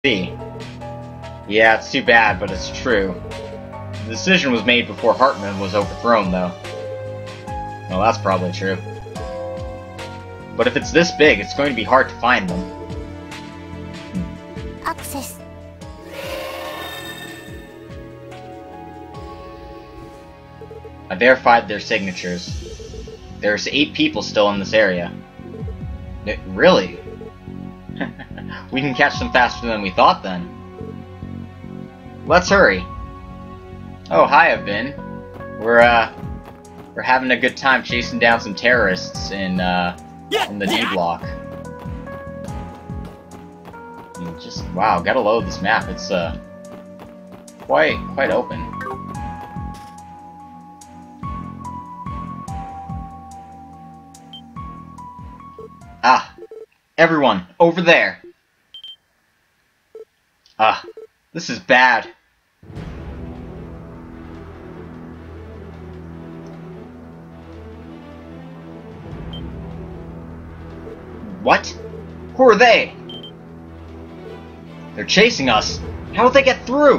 see. Yeah, it's too bad, but it's true. The decision was made before Hartman was overthrown, though. Well, that's probably true. But if it's this big, it's going to be hard to find them. Access. I verified their signatures. There's 8 people still in this area. Really? We can catch them faster than we thought, then. Let's hurry. Oh, hi, I've been. We're having a good time chasing down some terrorists in the D block. Just wow, gotta load this map. It's quite open. Ah, everyone over there. Ah, this is bad. What? Who are they? They're chasing us. How would they get through?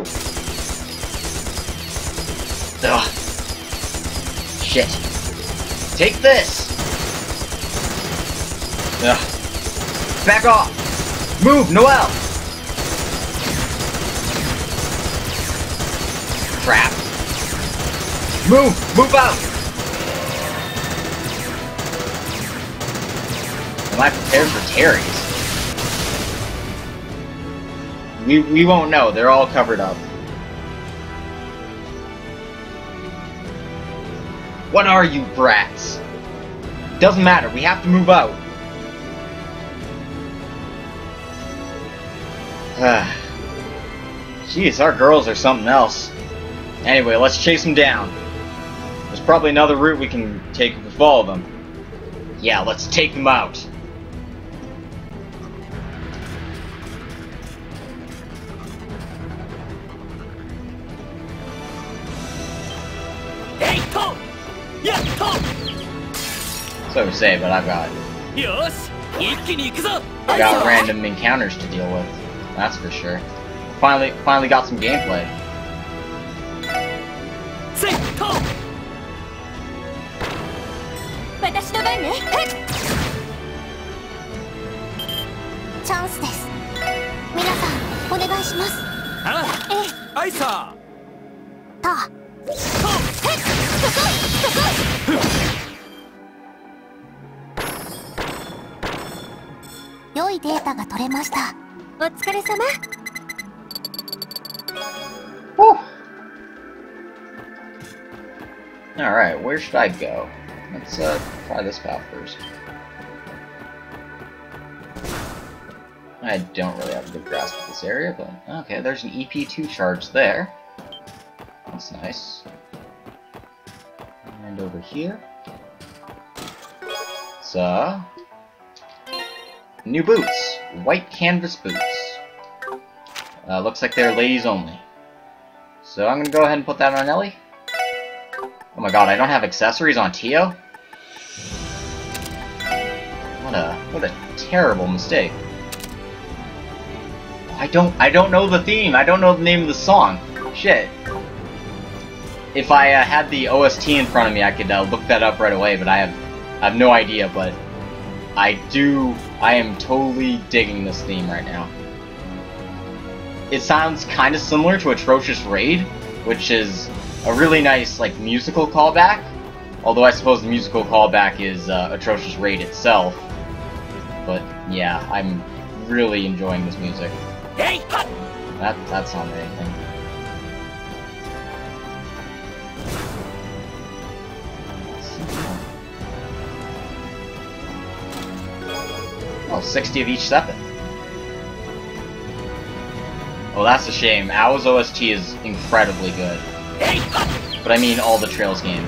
Ugh. Shit. Take this! Ugh. Back off! Move, Noelle! Crap. Move! Move out! Am I prepared for Terry's? We won't know. They're all covered up. What are you brats? Doesn't matter. We have to move out. Jeez, our girls are something else. Anyway, let's chase them down. There's probably another route we can take if we follow them. Yeah, let's take them out. So to say, but I've got random encounters to deal with. That's for sure. Finally got some gameplay. Chance です。皆さん、お願いします。アイサー。た。良いデータが取れました。お疲れ様。 Alright, where should I go? Let's try this path first. I don't really have a good grasp of this area, but okay, there's an EP2 charge there. That's nice. And over here. So, new boots. White canvas boots. Looks like they're ladies only. So I'm gonna go ahead and put that on Ellie. Oh my god, I don't have accessories on Tio? What a terrible mistake. I don't know the theme. I don't know the name of the song. Shit. If I had the OST in front of me, I could look that up right away, but I have no idea, but I am totally digging this theme right now. It sounds kind of similar to Atrocious Raid, which is a really nice, like, musical callback. Although I suppose the musical callback is Atrocious Raid itself. But yeah, I'm really enjoying this music. That's not anything. Oh, 60 of each seven. Oh, that's a shame. AO's OST is incredibly good. But I mean all the Trails game.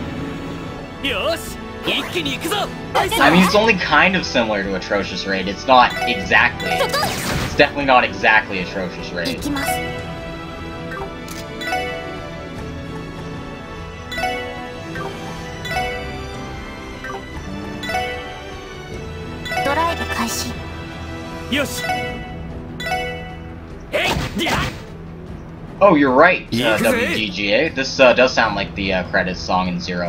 I mean, it's only kind of similar to Atrocious Raid. It's not exactly. It's definitely not exactly Atrocious Raid. Oh, you're right, WGGA. This does sound like the credits song in Zero.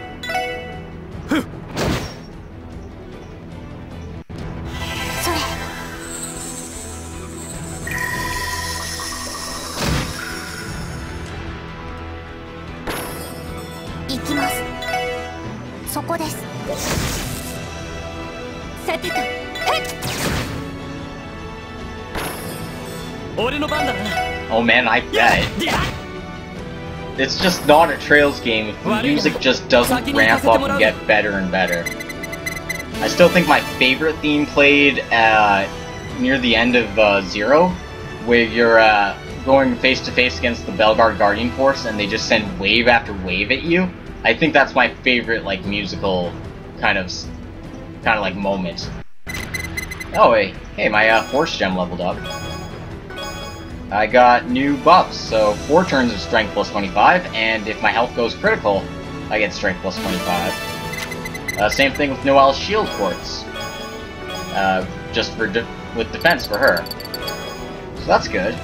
Oh man, I bet. It's just not a Trails game if the music just doesn't ramp up and get better and better. I still think my favorite theme played near the end of Zero, where you're going face to face against the Belgard Guardian Force and they just send wave after wave at you. I think that's my favorite like musical kind of like moment. Oh hey, my Force Gem leveled up. I got new buffs, so 4 turns of Strength plus 25, and if my health goes critical, I get Strength plus 25. Same thing with Noelle's Shield Quartz. Just for with defense for her. So that's good.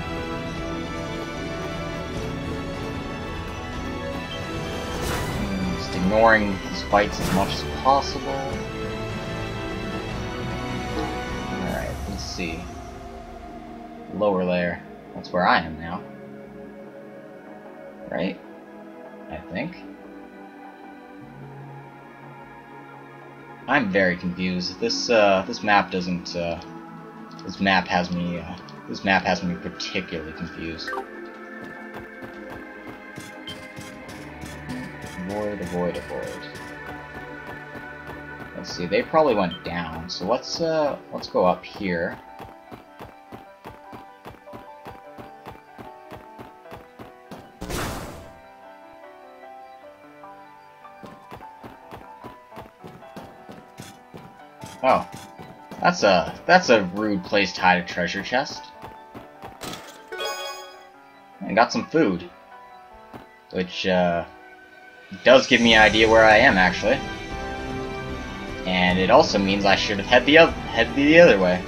Just ignoring these fights as much as possible. Alright, let's see. Lower layer. That's where I am now. Right? I think. I'm very confused. This map doesn't this map has me particularly confused. Avoid. Let's see, they probably went down, so let's go up here. Oh, that's a rude place to hide a treasure chest. I got some food, which does give me an idea where I am actually, and it also means I should have head the other way.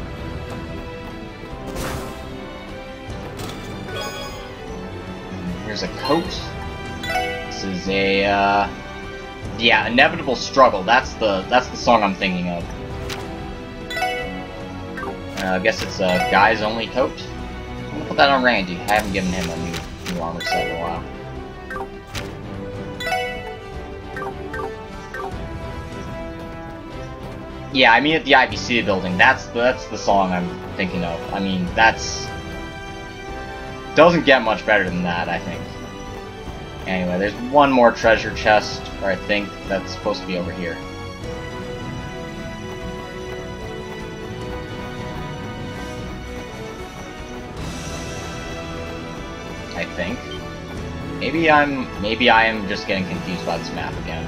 Here's a coat. This is a yeah, Inevitable Struggle. That's the song I'm thinking of. I guess it's a guys only coat. I'm gonna put that on Randy. I haven't given him a new armor set in a while. Yeah, I mean at the IBC building. That's the song I'm thinking of. I mean doesn't get much better than that, I think. Anyway, there's one more treasure chest, or I think that's supposed to be over here. I think. Maybe I am just getting confused by this map again.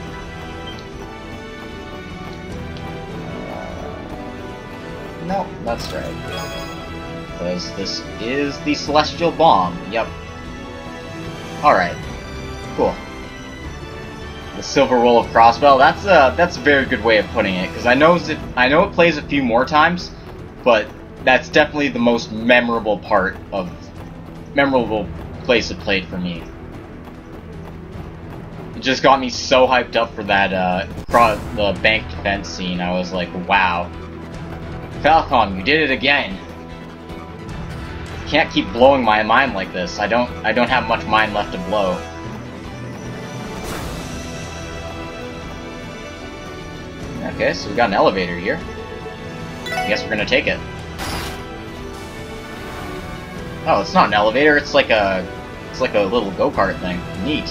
No, that's right. Because this is the Celestial Bomb. Yep. Alright. Cool. The Silver Roll of Crossbell. That's a very good way of putting it, because I know it plays a few more times, but that's definitely the most memorable place it played for me. It just got me so hyped up for that the bank defense scene. I was like, wow, Falcon, you did it again. Can't keep blowing my mind like this. I don't have much mind left to blow. Okay, so we got an elevator here. I guess we're gonna take it. Oh, it's not an elevator. It's like a little go-kart thing. Neat.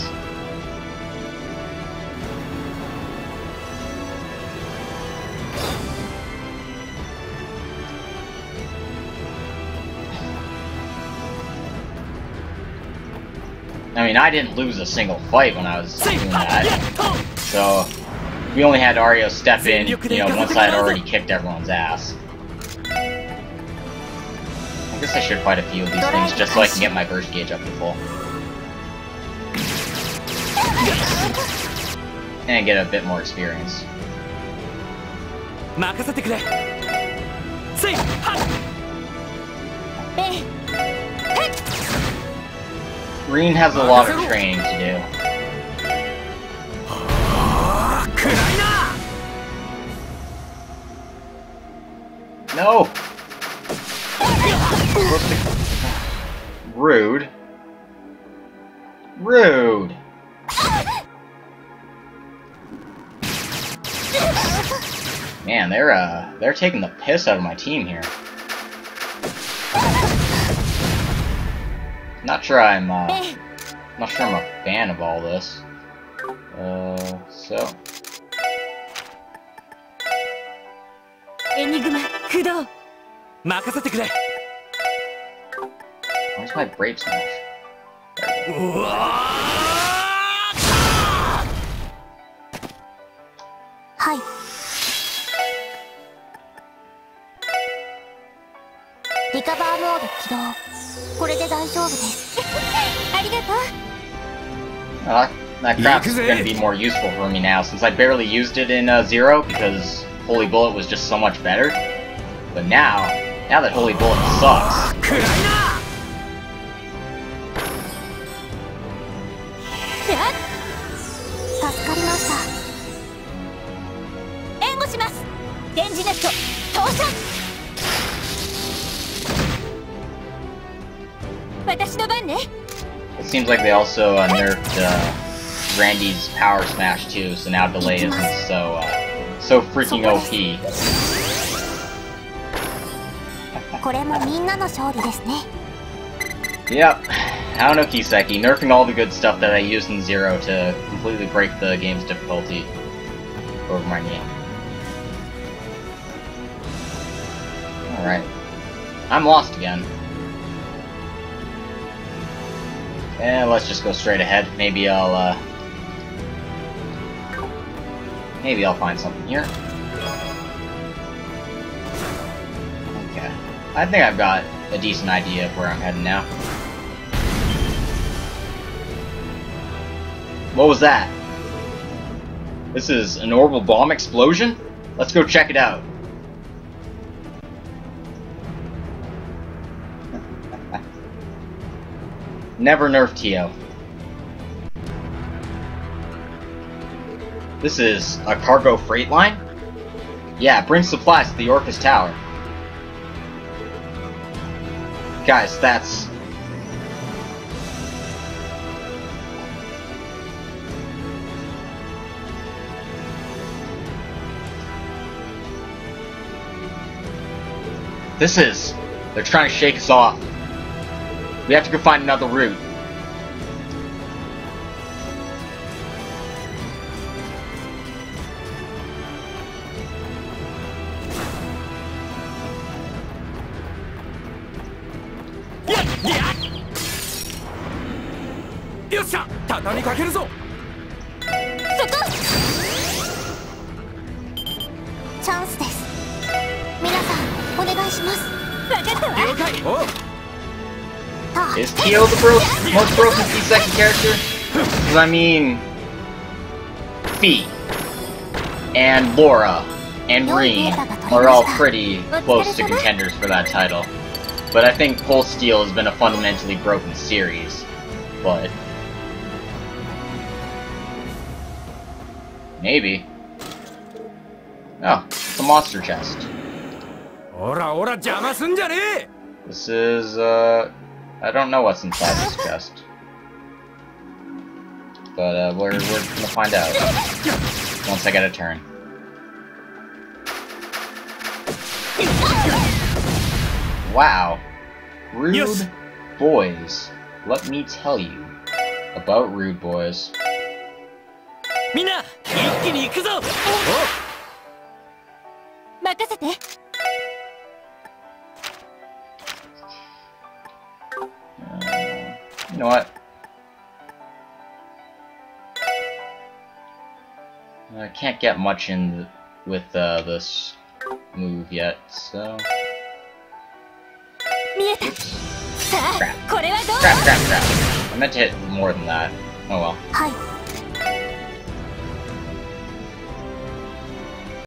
I mean, I didn't lose a single fight when I was doing that, so we only had Ario step in, you know, once I had already kicked everyone's ass. I guess I should fight a few of these things just so I can get my burst gauge up to full. And get a bit more experience. Green has a lot of training to do. No! Rude. Rude! Man, they're taking the piss out of my team here. Not sure I'm a fan of all this. So. Where's my Brave Smash? Hi. リカバーモード起動。これで大丈夫です。ありがとう。 That crap's gonna be more useful for me now, since I barely used it in Zero, because Holy Bullet was just so much better. But now that Holy Bullet sucks. 助かりました。援護します。電磁ネット投射。私の番ね。 It seems like they also nerfed Randy's Power Smash too, so now Delay isn't so freaking OP. これもみんなの勝利ですね。 Yep. I don't know, Kiseki. Nerfing all the good stuff that I used in Zero to completely break the game's difficulty over my game. Alright. I'm lost again. And let's just go straight ahead. Maybe I'll find something here. Okay. I think I've got a decent idea of where I'm heading now. What was that? This is an orbital bomb explosion? Let's go check it out. Never nerf Tio. This is a cargo freight line? Yeah, bring supplies to the Orcus Tower. Guys, that's... They're trying to shake us off. We have to go find another route. Is Tio the most broken Kiseki character? Because I mean, Fee and Laura and Reen are all pretty close to contenders for that title. But I think Pulse Steel has been a fundamentally broken series. But maybe. Oh, it's a monster chest. This is I don't know what's inside this chest. But we're gonna find out once I get a turn. Wow. Rude boys. Let me tell you about rude boys. You know what? I can't get much in with this move yet, so... Oops. Crap. Crap. I meant to hit more than that. Oh well.